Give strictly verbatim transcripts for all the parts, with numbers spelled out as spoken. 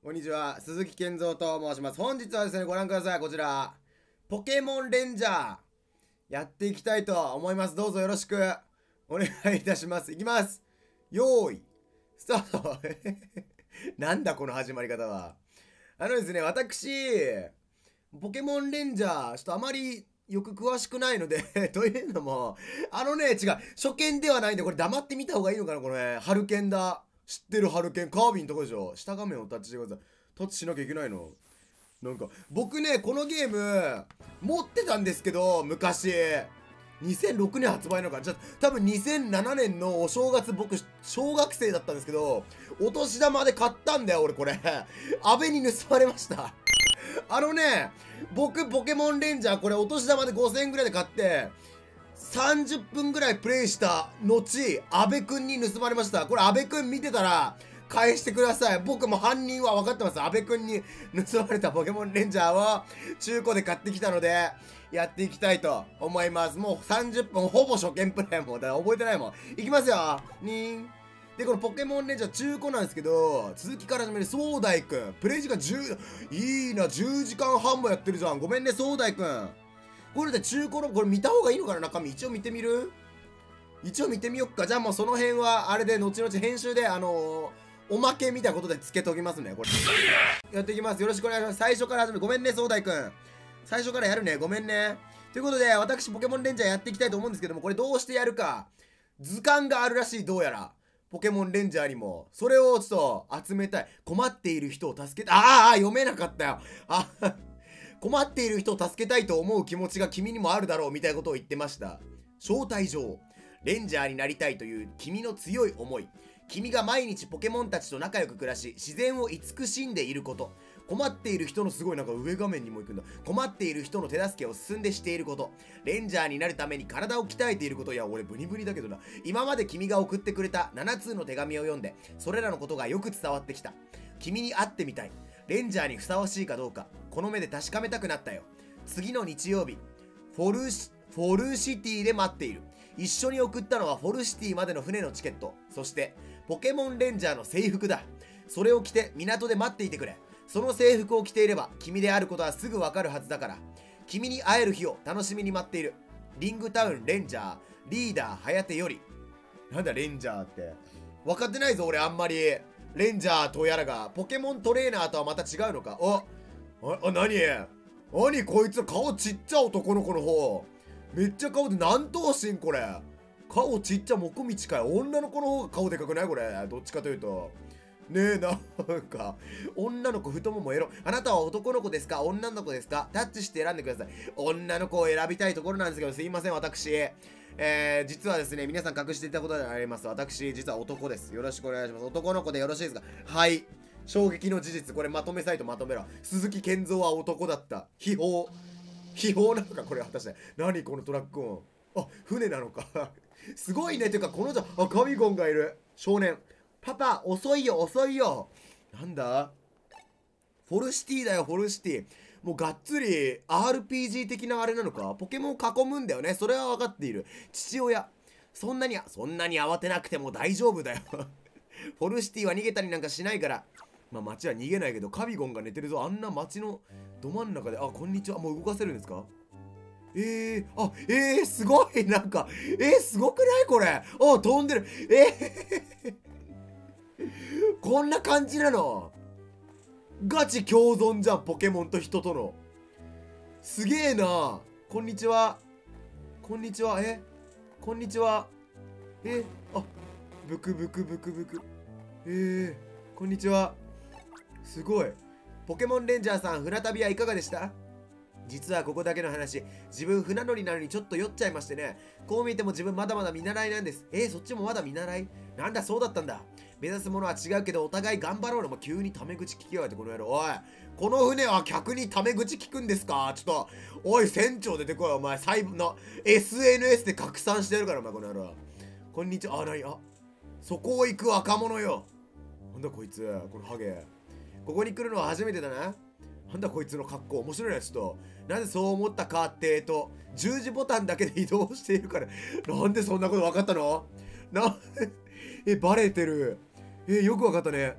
こんにちは、鈴木健三と申します。本日はですね、ご覧ください。こちら、ポケモンレンジャー、やっていきたいと思います。どうぞよろしくお願いいたします。いきます。よーい、スタート。なんだこの始まり方は。あのですね、私、ポケモンレンジャー、ちょっとあまりよく詳しくないので、というのも、あのね、違う、初見ではないんで、これ黙ってみた方がいいのかな、これ。ハルケンだ。知ってるハルケン、カービィのとこでしょ。下画面をタッチしてください。タッチしなきゃいけないの。なんか、僕ね、このゲーム、持ってたんですけど、昔。にせんろくねん発売なのかな。じゃ多分にせんななねんのお正月、僕、小学生だったんですけど、お年玉で買ったんだよ、俺これ。安倍に盗まれました。あのね、僕、ポケモンレンジャー、これお年玉でごせんえんぐらいで買って、さんじゅっぷんぐらいプレイした後、阿部くんに盗まれました。これ阿部くん見てたら、返してください。僕も犯人は分かってます。阿部くんに盗まれたポケモンレンジャーを中古で買ってきたので、やっていきたいと思います。もうさんじゅっぷん、ほぼ初見プレイもん。だから覚えてないもん。いきますよ。にーん。で、このポケモンレンジャー中古なんですけど、続きから始める壮大くん。プレイ時間じゅう、いいな、じゅうじかんはんもやってるじゃん。ごめんね、壮大くん。これで中古の、これ見た方がいいのかな、中身。一応見てみる？一応見てみよっか。じゃあもうその辺は、あれで、後々編集で、あのー、おまけみたいなことでつけときますね。これ。やっていきます。よろしくお願いします。最初から始める。ごめんね、壮大くん。最初からやるね。ごめんね。ということで、私、ポケモンレンジャーやっていきたいと思うんですけども、これどうしてやるか。図鑑があるらしい、どうやら。ポケモンレンジャーにも。それをちょっと集めたい。困っている人を助けたい。ああ、読めなかったよ。あ困っている人を助けたいと思う気持ちが君にもあるだろうみたいなことを言ってました。招待状。レンジャーになりたいという君の強い思い。君が毎日ポケモンたちと仲良く暮らし、自然を慈しんでいること。困っている人のすごいなんか上画面にも行くんだ。困っている人の手助けを進んでしていること。レンジャーになるために体を鍛えていること。いや、俺ブニブニだけどな。今まで君が送ってくれたななつうの手紙を読んで、それらのことがよく伝わってきた。君に会ってみたい。レンジャーにふさわしいかどうか、この目で確かめたくなったよ。次の日曜日、フォルシ、フォルシティで待っている。一緒に送ったのはフォルシティまでの船のチケット。そして、ポケモンレンジャーの制服だ。それを着て港で待っていてくれ。その制服を着ていれば、君であることはすぐわかるはずだから。君に会える日を楽しみに待っている。リングタウンレンジャー、リーダー、はやてより。なんだレンジャーって。分かってないぞ、俺あんまり。レンジャーとやらが、ポケモントレーナーとはまた違うのか。あ、あ、あ、なに何こいつ顔ちっちゃ男の子の方。めっちゃ顔で何頭身これ。顔ちっちゃもこみちかい。女の子の方が顔でかくないこれ。どっちかというと。ねえ、なんか、女の子太ももエロ。あなたは男の子ですか女の子ですかタッチして選んでください。女の子を選びたいところなんですけど、すいません、私。えー、実はですね、皆さん隠していたことであります。私、実は男です。よろしくお願いします。男の子でよろしいですか？はい。衝撃の事実。これまとめサイトまとめろ。鈴木健三は男だった。秘宝。秘宝なのかこれ果たして。何このトラック音。あ、船なのか。すごいね。てか、このじゃ、あ、カビゴンがいる。少年。パパ、遅いよ、遅いよ。なんだフォルシティだよ、フォルシティ。もうがっつり アールピージー 的なあれなのか。ポケモンを囲むんだよね。それは分かっている。父親。そんなに、そんなに慌てなくても大丈夫だよ。フォルシティは逃げたりなんかしないから。まあ街は逃げないけど、カビゴンが寝てるぞ。あんな街のど真ん中で。あ、こんにちは。もう動かせるんですか？えー、あ、えー、すごい。なんか、えー、すごくないこれ。あ、飛んでる。えー、こんな感じなの？ガチ共存じゃん、ポケモンと人との。すげえな。こんにちは。こんにちは。えこんにちは。えあ、ブクブクブクブク。えー、こんにちは。すごい。ポケモンレンジャーさん、船旅はいかがでした？実はここだけの話、自分船乗りなのにちょっと酔っちゃいましてね。こう見ても自分まだまだ見習いなんです。えー、そっちもまだ見習い？なんだそうだったんだ。目指すものは違うけどお互い頑張ろうのも急にタメ口聞きやがってこの野郎。おい、この船は客にタメ口聞くんですか？ちょっと、おい船長出てこいお前。細部の エスエヌエス で拡散してるからお前この野郎。こんにちは。あ、なにあ、そこを行く若者よ。なんだこいつ、このハゲ。ここに来るのは初めてだな。なんだこいつの格好面白いな。ちょっとなぜそう思ったかってーと十字ボタンだけで移動しているから。なんでそんなこと分かったの？なえバレてる。えよく分かったね。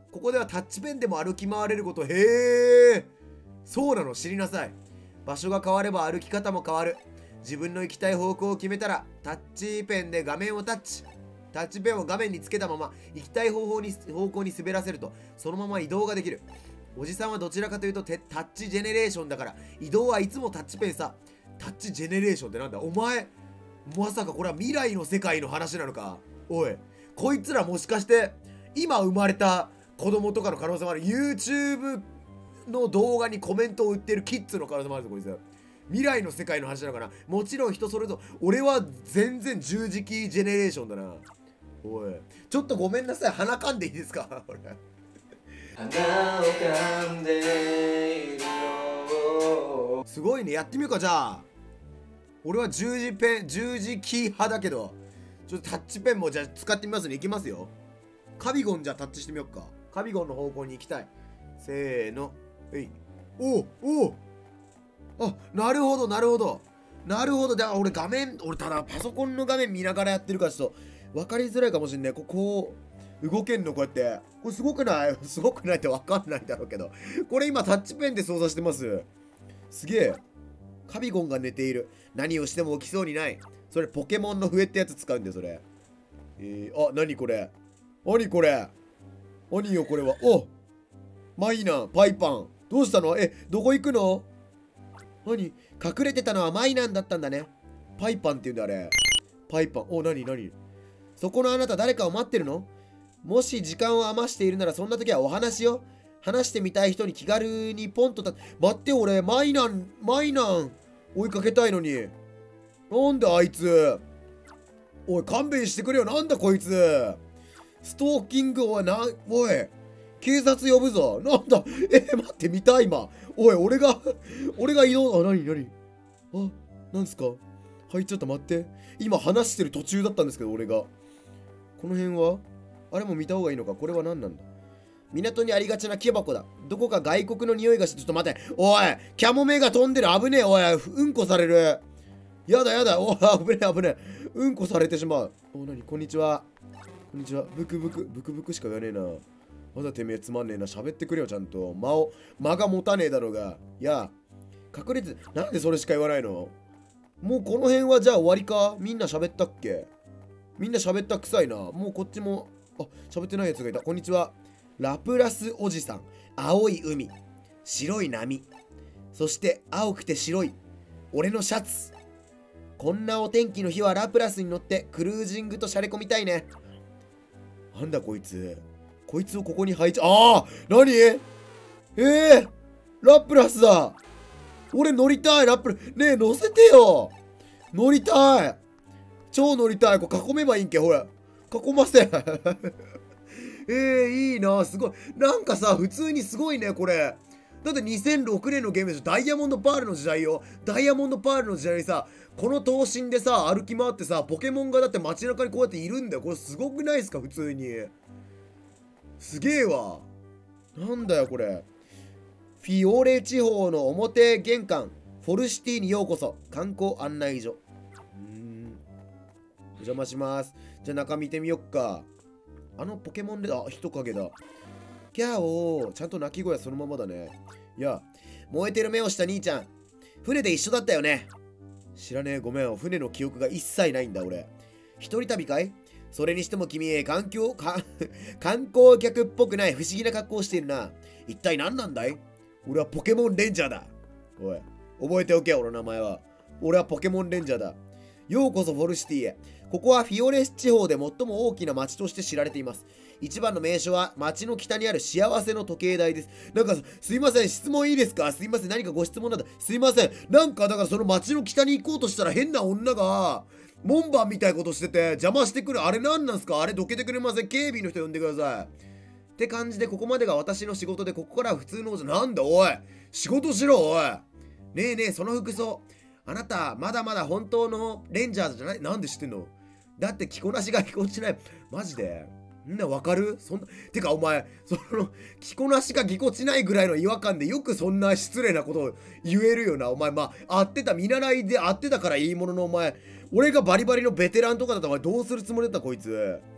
ここではタッチペンでも歩き回れること。へえ、そうなの、知りなさい。場所が変われば歩き方も変わる。自分の行きたい方向を決めたらタッチペンで画面をタッチ。タッチペンを画面につけたまま行きたい方法に方向に滑らせるとそのまま移動ができる。おじさんはどちらかというとタッチジェネレーションだから移動はいつもタッチペンさ。タッチジェネレーションってなんだお前、まさかこれは未来の世界の話なのか。おい、こいつらもしかして今生まれた子供とかの可能性もある。 YouTube の動画にコメントを売ってるキッズの可能性もあるぞこいつ。未来の世界の話なのかな。もちろん人それぞれ。俺は全然十字キージェネレーションだな。おい、ちょっとごめんなさい、鼻かんでいいですか俺鼻をかんでいるよ。すごいね、やってみようか。じゃあ俺は十字ペン十字キー派だけど、ちょっとタッチペンもじゃあ使ってみますね。いきますよ。カビゴンじゃあタッチしてみようか。カビゴンの方向に行きたい。せーの。えい。おおお、あ、なるほどなるほどなるほど。だから俺画面、俺ただパソコンの画面見ながらやってるからちょっと分かりづらいかもしんない。ここ動けんのこうやって。これすごくないすごくないって分かんないんだろうけど、これ今タッチペンで操作してます。すげえ。カビゴンが寝ている。何をしても起きそうにない。それポケモンの笛ってやつ使うんだよそれ。えー、あ、何これ何これ何よこれは。お、マイナン、パイパン、どうしたの。え、どこ行くの。何、隠れてたのはマイナンだったんだね。パイパンって言うんだあれ。パイパン。お、何何、そこのあなた誰かを待ってるの。もし時間を余しているならそんな時はお話よ。話してみたい人に気軽にポンとた。待って、俺マイナンマイナン追いかけたいのに。なんであいつ。おい勘弁してくれよ。なんだこいつ。ストーキング。おいな、おい警察呼ぶぞ。なんだ。えー、待って、見た今。おい、俺が俺が移動。あ、なになに。あ、なんすか。はい、ちょっと待って。今話してる途中だったんですけど、俺が。この辺はあれも見た方がいいのか。これは何なんだ。港にありがちな木箱だ。どこか外国の匂いがして。ちょっと待って。おい、キャモメが飛んでる。危ねえ。おい、うんこされる。やだやだ。おい、危ねえ危ねえ。うんこされてしまう。お、なに、こんにちは。こんにちは。ブクブク、ブクブクしか言わねえな。まだてめえつまんねえな。喋ってくれよ、ちゃんと。間を、間が持たねえだろうが。いや、隠れて、なんでそれしか言わないの。もうこの辺はじゃあ終わりか。みんな喋ったっけ。みんな喋ったくさいな。もうこっちも、あ、喋ってないやつがいた。こんにちは。ラプラスおじさん。青い海。白い波。そして青くて白い。俺のシャツ。こんなお天気の日はラプラスに乗ってクルージングとシャレ込みたいね。なんだこいつ。こいつをここに配置。ああ、何。えー、ラプラスだ。俺乗りたい。ラプラス。ねえ、乗せてよ。乗りたい。超乗りたい。これ囲めばいいんけ。ほら。囲ませ。えー、いいな。すごい。なんかさ、普通にすごいね、これ。だってにせんろくねんのゲームでしょ。ダイヤモンドパールの時代よ。ダイヤモンドパールの時代にさ、この頭身でさ、歩き回ってさ、ポケモンがだって街中にこうやっているんだよ。これすごくないですか、普通に。すげえわ。なんだよ、これ。フィオレ地方の表玄関、フォルシティにようこそ。観光案内所。うーん。お邪魔します。じゃあ中見てみよっか。あのポケモンで、あ、人影だ。キャーオー。ちゃんと鳴き声はそのままだね。いや、燃えてる目をした兄ちゃん。船で一緒だったよね。知らねえ、ごめん。船の記憶が一切ないんだ、俺。一人旅かい。それにしても君、環境、か、観光客っぽくない不思議な格好をしているな。一体何なんだい。俺はポケモンレンジャーだ。おい、覚えておけ、俺の名前は。俺はポケモンレンジャーだ。ようこそフォルシティへ。ここはフィオレス地方で最も大きな町として知られています。一番の名所は町の北にある幸せの時計台です。なんか、すいません、質問いいですか。すいません、何かご質問なんだ。すいません。なんか、だからその町の北に行こうとしたら変な女が、門番みたいなことしてて邪魔してくる。あれ何なんすか。あれどけてくれません。警備の人呼んでください。って感じで、ここまでが私の仕事で、ここからは普通の王女。なんだおい、仕事しろおい。ねえねえ、その服装、あなたまだまだ本当のレンジャーズじゃない。なんで知ってんの。だって着こなしがぎこちない。マジでみんなわかる。そんな、てかお前、その着こなしがぎこちないぐらいの違和感でよくそんな失礼なことを言えるよな。お前、まあ合ってた、見習いで合ってたからいいものの、お前俺がバリバリのベテランとかだったらお前どうするつもりだったこいつ。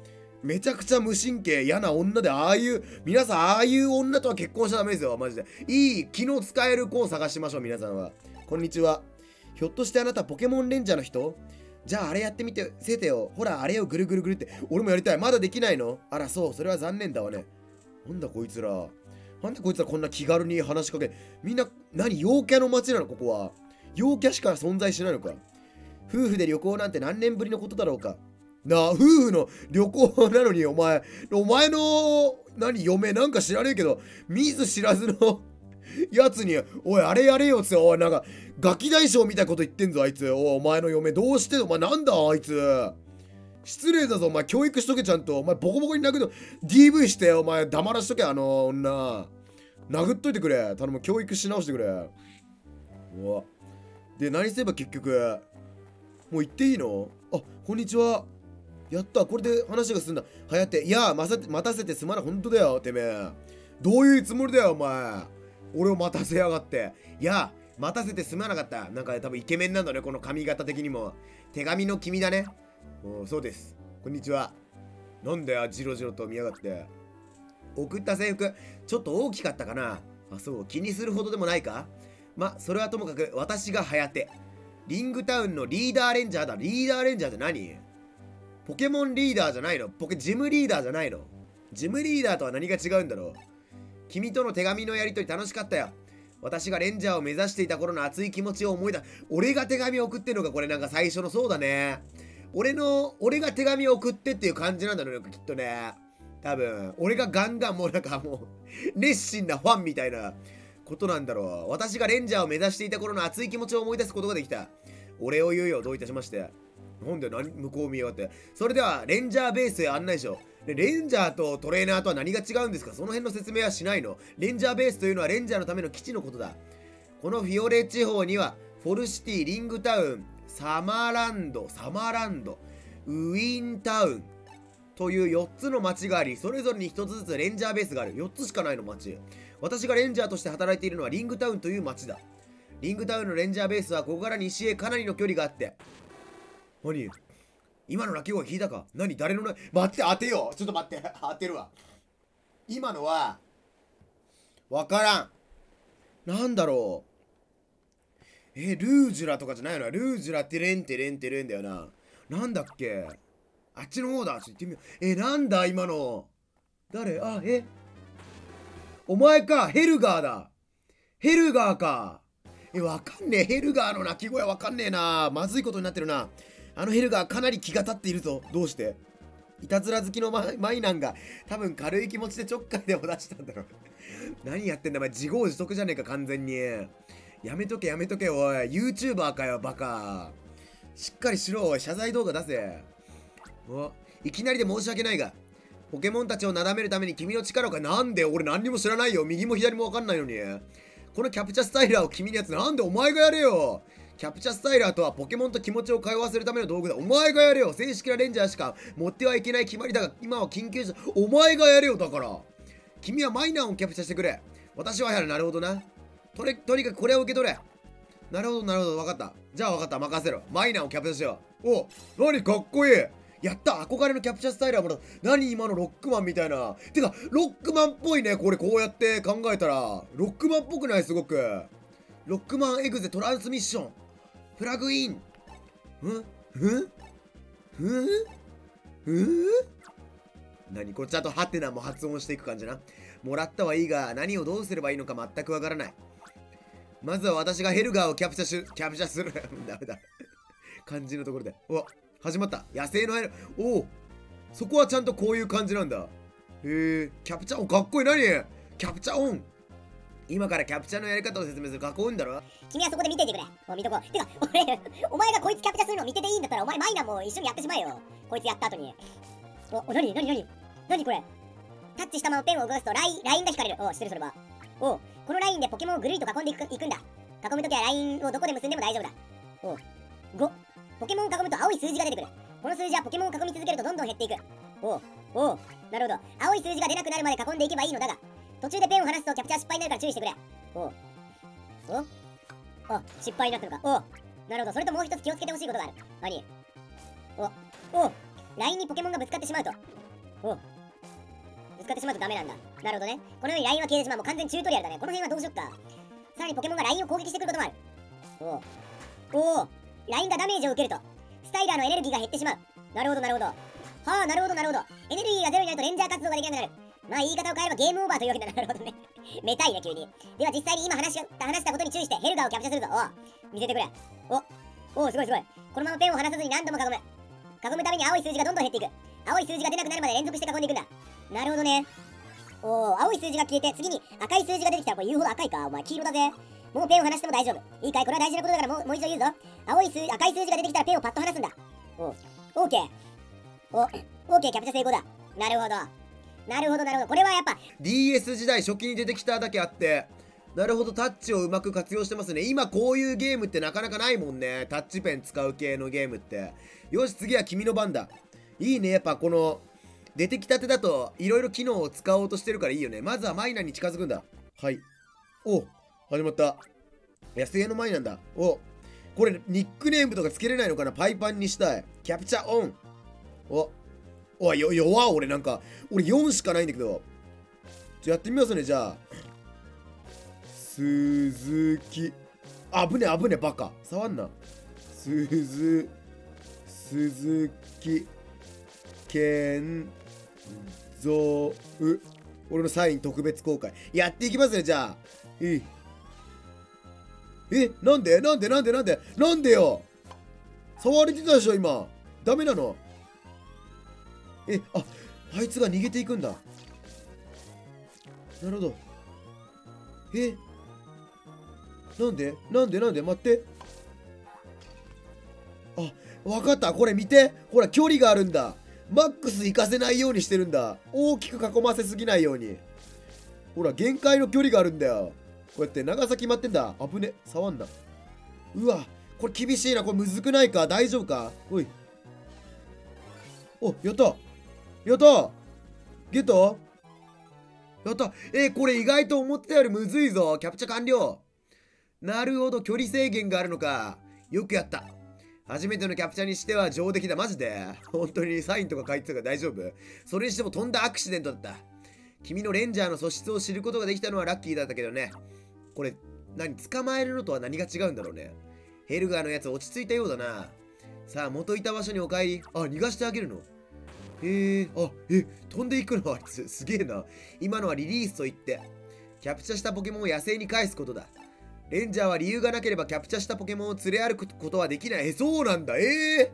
めちゃくちゃ無神経嫌な女で、ああいう皆さんああいう女とは結婚しちゃダメですよマジで。いい気の使える子を探しましょう皆さんは。こんにちは。ひょっとしてあなたポケモンレンジャーの人？じゃああれやってみてせてよ。ほらあれをぐるぐるぐるって。俺もやりたい。まだできないの？あらそう、それは残念だわね。なんだこいつら、なんでこいつらこんな気軽に話しかけ。みんな何陽キャの街なのここは。陽キャしか存在しないのか。夫婦で旅行なんて何年ぶりのことだろうか。なあ、夫婦の旅行なのにお前、お前の何嫁なんか知らねえけど、見ず知らずのやつに、おいあれやれよっつって、おいなんかガキ大将みたいなこと言ってんぞあいつ。おいお前の嫁どうしてお前なんだあいつ。失礼だぞお前、教育しとけちゃんと。お前ボコボコに殴るの ディーブイ してお前黙らしとけ。あの女殴っといてくれ。頼む、教育し直してくれ。うわで何すれば結局もう行っていいの？あ、こんにちは。やった、これで話が進んだ。はやって、いや待たせてすまない。ほんとだよてめえ。どういうつもりだよお前、俺を待たせやがって。いや待たせてすまなかった。なんか多分イケメンなんだねこの髪型的にも。手紙の君だね。おそうです、こんにちは。なんだよジロジロと見やがって。送った制服ちょっと大きかったかな。あそう、気にするほどでもないか。まそれはともかく私がはやてリングタウンのリーダーレンジャーだ。リーダーレンジャーって何？ポケモンリーダーじゃないの？ポケジムリーダーじゃないの？ジムリーダーとは何が違うんだろう。君との手紙のやりとり楽しかったよ。私がレンジャーを目指していた頃の熱い気持ちを思い出。俺が手紙を送ってんのかこれ。なんか最初の。そうだね、俺の俺が手紙を送ってっていう感じなんだろうねきっとね。多分俺がガンガンもうなんかもう熱心なファンみたいなことなんだろう。私がレンジャーを目指していた頃の熱い気持ちを思い出すことができた。お礼を言うよ、どういたしまして。なんで何向こう見やがって。それではレンジャーベースへ案内しよう。でレンジャーとトレーナーとは何が違うんですか？その辺の説明はしないの？レンジャーベースというのはレンジャーのための基地のことだ。このフィオレ地方にはフォルシティ、リングタウン、サマーランド、サマーランド、ウィンタウンというよっつの町があり、それぞれにひとつずつレンジャーベースがある。よっつしかないの町。私がレンジャーとして働いているのはリングタウンという町だ。リングタウンのレンジャーベースはここから西へかなりの距離があって。何？今の鳴き声聞いたか？何？誰のな、待って当てよう。ちょっと待って当てるわ。今のはわからん。なんだろう。えルージュラとかじゃないの？ルージュラってレンテレンテレンだよな。なんだっけ？あっちの方だ。ちょっと行ってみよう。えなんだ今の。誰？あえお前か。ヘルガーだ。ヘルガーか。えわかんねえ。ヘルガーの鳴き声わかんねえな。まずいことになってるな。あのヘルガーかなり気が立っているぞ。どうして？いたずら好きのママイナンが多分軽い気持ちでちょっかいでも出したんだろう。何やってんだお前、自業自得じゃねえか完全に。やめとけやめとけおい。 YouTuber かよバカ。しっかりしろおい。謝罪動画出せ。おいきなりで申し訳ないが、ポケモンたちをなだめるために君の力をか。なんで俺何にも知らないよ。右も左も分かんないのに。このキャプチャスタイラーを君のやつなんでお前がやれよ。キャプチャスタイラーとはポケモンと気持ちを通わせるための道具だ。お前がやれよ。正式なレンジャーしか持ってはいけない決まりだが、今は緊急時。お前がやれよ。だから君はマイナーをキャプチャしてくれ。私はやる。なるほどな。とれとにかくこれを受け取れ。なるほどなるほど、分かった。じゃあ分かった、任せろ。マイナーをキャプチャしよう。お何かっこいい。やった。憧れのキャプチャースタイラーもらう。何今のロックマンみたいな。てかロックマンっぽいね。これこうやって考えたらロックマンっぽくない？すごく。ロックマンエグゼトランスミッションプラグイン。んふふふ何これ？ちゃんとハテナも発音していく感じな。もらったはいいが何をどうすればいいのか全くわからない。まずは私がヘルガーをキャプチャしキャプチャするダメだ感じのところで。うわ始まった。野生のヘル。おおそこはちゃんとこういう感じなんだ。へえキャプチャー。おかっこいい。何キャプチャーオン。今からキャプチャーのやり方を説明する。囲うんだろ。 君はそこで見ていてくれ。お見とこう。てか俺お前がこいつキャプチャーするのを見てていいんだったら、お前マイナも一緒にやってしまえよ。こいつやった後に。おお何何何何これ。タッチしたままペンを動かすとラインラインが引かれる。お知ってるそれは。おこのラインでポケモンをぐるりと囲んでいくいくんだ。囲むときはラインをどこで結んでも大丈夫だ。おごポケモンを囲むと青い数字が出てくる。この数字はポケモンを囲み続けるとどんどん減っていく。おおなるほど。青い数字が出なくなるまで囲んでいけばいいのだが、途中でペンを離すとキャプチャー失敗になるから注意してくれ。おおあ失敗になったのか。おなるほど。それともう一つ気をつけてほしいことがある。何おおラインにポケモンがぶつかってしまうとおぶつかってしまうとダメなんだ。なるほどね。このように ライン は消えてしまう。もう完全にチュートリアルだね。この辺はどうしよっか。さらにポケモンが ライン を攻撃してくることもある。おおおお ライン がダメージを受けるとスタイラーのエネルギーが減ってしまう。なるほどなるほど。はあ、なるほどなるほど。エネルギーがゼロになるとレンジャー活動ができなくなる。まあ言い方を変えればゲームオーバーというわけだ。なるほどね。めたいね急に。では実際に今話した話したことに注意してヘルガーをキャプチャするぞ。おう見せてくれ。おおすごいすごい。このままペンを離さずに何度も囲む。囲むために青い数字がどんどん減っていく。青い数字が出なくなるまで連続して囲んでいくんだ。なるほどね。おお青い数字が消えて次に赤い数字が出てきたらこれ言うほど赤いか。お前黄色だぜ。もうペンを離しても大丈夫。いいかい、これは大事なことだからもうもう一度言うぞ。青い数赤い数字が出てきたらペンをパッと離すんだ。おうオーケー。おオーケーキャプチャ成功だ。なるほどなるほどなるほど。これはやっぱディーエス 時代初期に出てきただけあって、なるほどタッチをうまく活用してますね。今こういうゲームってなかなかないもんね。タッチペン使う系のゲームって。よし次は君の番だ。いいね、やっぱこの出てきたてだといろいろ機能を使おうとしてるからいいよね。まずはマイナに近づくんだ。はい。お始まった。野生のマイなんだ。おこれニックネームとかつけれないのかな。パイパンにしたい。キャプチャオン。おおいよ弱俺なんか俺よんしかないんだけど。じゃやってみますね。じゃあ鈴木あぶねあぶねバカ触んな。鈴鈴木健三俺のサイン特別公開やっていきますね。じゃあいいえなんでなんでなんでなんでなんでよ。触れてたでしょ今。ダメなの。えああいつが逃げていくんだ。なるほど。えなんでなんでなんで待って。あわかった。これ見てほら距離があるんだ。マックス行かせないようにしてるんだ。大きく囲ませすぎないように。ほら限界の距離があるんだよ。こうやって長さ決まってんだ。あぶね触んな。うわこれ厳しいな。これむずくないか。大丈夫か。おいおやったやったゲットやったえー、これ意外と思ってたよりむずいぞ。キャプチャ完了。なるほど距離制限があるのか。よくやった。初めてのキャプチャにしては上出来だ。マジで本当にサインとか書いてたから大丈夫。それにしてもとんだアクシデントだった。君のレンジャーの素質を知ることができたのはラッキーだったけどね。これ何捕まえるのとは何が違うんだろうね。ヘルガーのやつ落ち着いたようだな。さあ元いた場所にお帰り。あ逃がしてあげるの。へえあえ飛んでいくのあいつすげえな。今のはリリースといってキャプチャしたポケモンを野生に返すことだ。レンジャーは理由がなければキャプチャしたポケモンを連れ歩くことはできない。えそうなんだ。え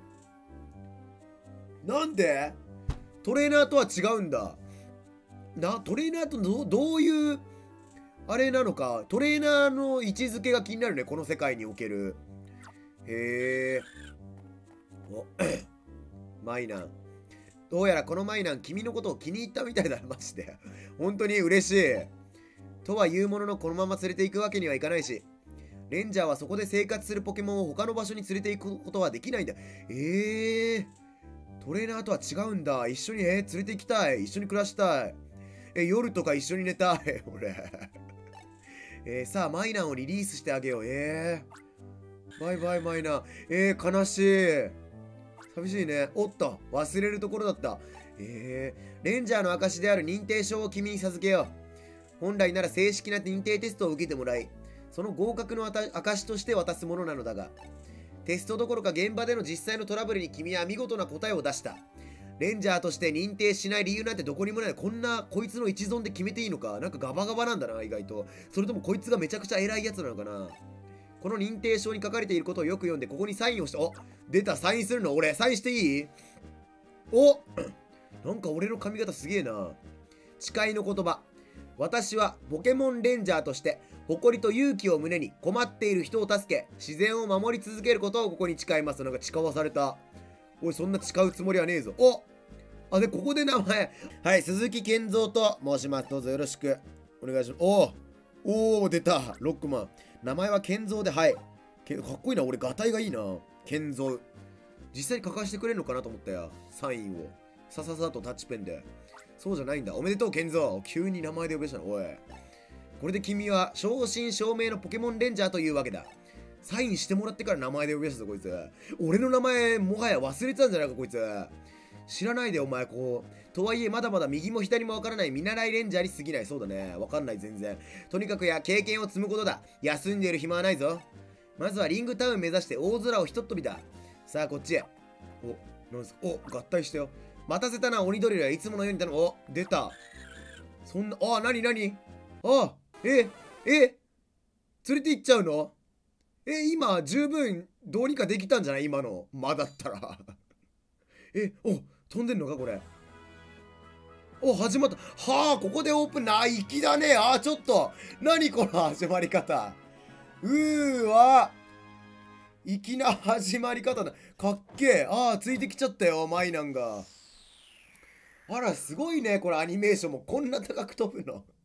ー、なんでトレーナーとは違うんだな。トレーナーと ど, どういうあれなのか。トレーナーの位置づけが気になるねこの世界における。へえおマイナンどうやらこのマイナン君のことを気に入ったみたいだな。マジで本当に嬉しいとは言うもののこのまま連れて行くわけにはいかないし、レンジャーはそこで生活するポケモンを他の場所に連れて行くことはできないんだ。えー、トレーナーとは違うんだ。一緒に、えー、連れて行きたい。一緒に暮らしたい。え夜とか一緒に寝たい俺えー、さあマイナンをリリースしてあげよう。えー、バイバイマイナン。えー、悲しい。寂しいね。おっと忘れるところだった。えー、レンジャーの証である認定証を君に授けよう。本来なら正式な認定テストを受けてもらい、その合格の証として渡すものなのだが、テストどころか現場での実際のトラブルに君は見事な答えを出した。レンジャーとして認定しない理由なんてどこにもない。こんなこいつの一存で決めていいのか。なんかガバガバなんだな意外と。それともこいつがめちゃくちゃ偉いやつなのかな。この認定証に書かれていることをよく読んでここにサインをして。お出たサインするの。俺サインしていい？おなんか俺の髪型すげえな。誓いの言葉。私はポケモンレンジャーとして誇りと勇気を胸に困っている人を助け自然を守り続けることをここに誓います。なんか誓わされた。おいそんな誓うつもりはねえぞ。おあでここで名前はい鈴木健三と申します。どうぞよろしくお願いします。おおお出たロックマン。名前は健三ではいかっこいいな。俺ガタイがいいな。健三実際に書かせてくれるのかなと思ったよサインをさささとタッチペンで。そうじゃないんだ。おめでとう健三。急に名前で呼べしたの。おいこれで君は正真正銘のポケモンレンジャーというわけだ。サインしてもらってから名前で呼び出したぞこいつ。俺の名前もはや忘れてたんじゃないかこいつ。知らないでお前こうとはいえまだまだ右も左もわからない見習いレンジャーに過ぎない。そうだね、わかんない全然。とにかくや経験を積むことだ。休んでいる暇はないぞ。まずはリングタウン目指して大空をひとっ飛びだ。さあこっちへ。お、なんですか。お、合体したよ。待たせたな鬼ドリルはいつものように頼む。お、出た。そんな、あ、なになに。あ、え、え、連れて行っちゃうの。え、今十分どうにかできたんじゃない今の間だったらえ、お、飛んでんのかこれ。お、始まった。はあ、ここでオープンな、粋だね。あー、ちょっと。何この始まり方。うーわ。粋な始まり方だ。かっけえ。ああ、ついてきちゃったよ、マイナンが。あら、すごいね。これアニメーションもこんな高く飛ぶの。